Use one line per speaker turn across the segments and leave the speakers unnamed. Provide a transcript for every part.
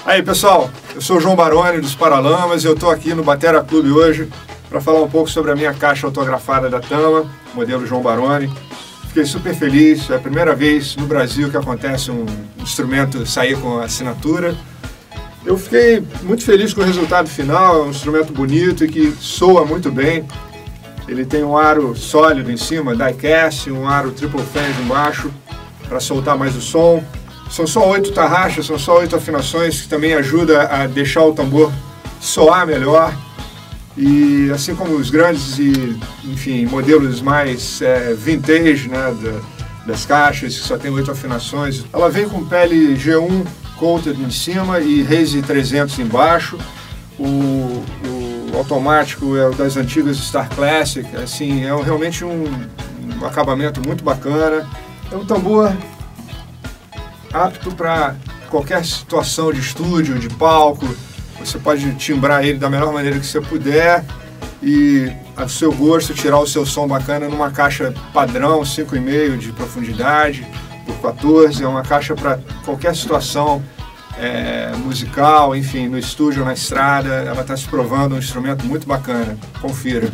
Aí pessoal, eu sou o João Baroni dos Paralamas e eu estou aqui no Batera Clube hoje para falar um pouco sobre a minha caixa autografada da Tama, modelo João Baroni. Fiquei super feliz, é a primeira vez no Brasil que acontece um instrumento sair com assinatura. Eu fiquei muito feliz com o resultado final, é um instrumento bonito e que soa muito bem. Ele tem um aro sólido em cima, die-cast, um aro triple fans embaixo para soltar mais o som. São só 8 tarraxas, são só 8 afinações, que também ajuda a deixar o tambor soar melhor. E assim como os grandes e, enfim, modelos mais vintage, né, das caixas, que só tem 8 afinações, ela vem com pele G1 coated em cima e Raise 300 embaixo. O automático é o das antigas Star Classic, assim, é realmente um acabamento muito bacana. É um tambor apto para qualquer situação de estúdio, de palco. Você pode timbrar ele da melhor maneira que você puder e, a seu gosto, tirar o seu som bacana numa caixa padrão, 5,5 de profundidade por 14. É uma caixa para qualquer situação musical, enfim, no estúdio ou na estrada. Ela está se provando um instrumento muito bacana. Confira.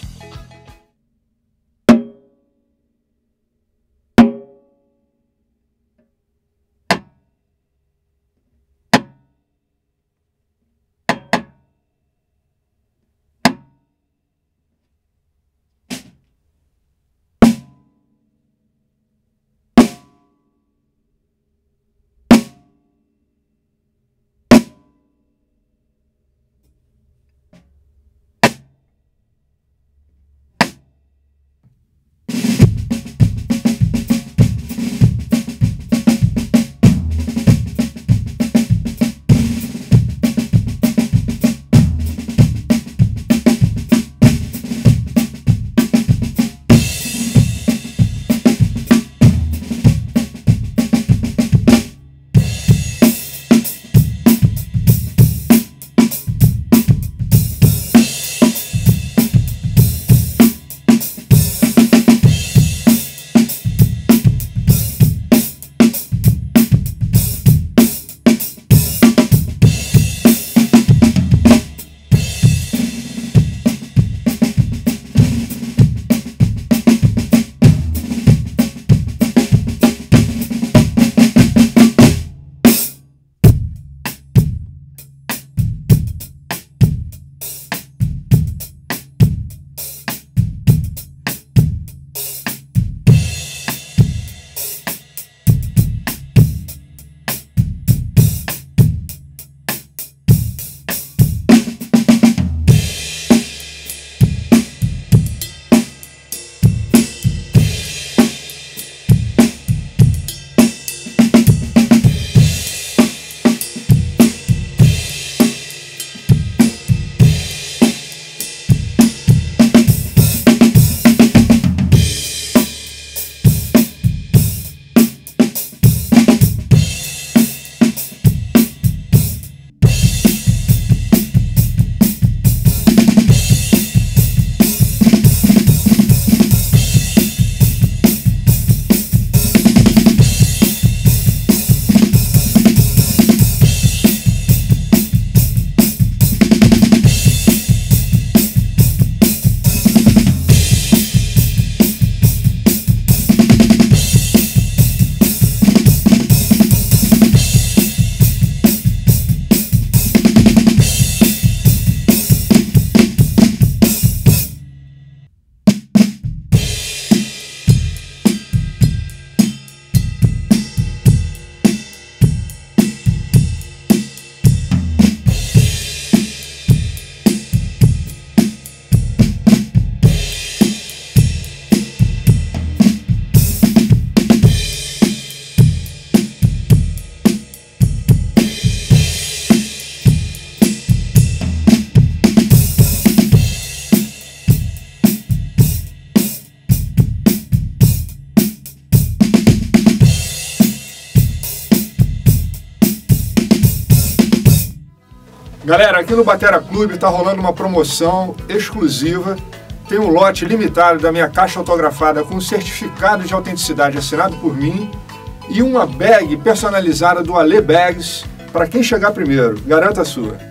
Galera, aqui no Batera Clube está rolando uma promoção exclusiva. Tem um lote limitado da minha caixa autografada com certificado de autenticidade assinado por mim e uma bag personalizada do Ale Bags, para quem chegar primeiro. Garanta a sua.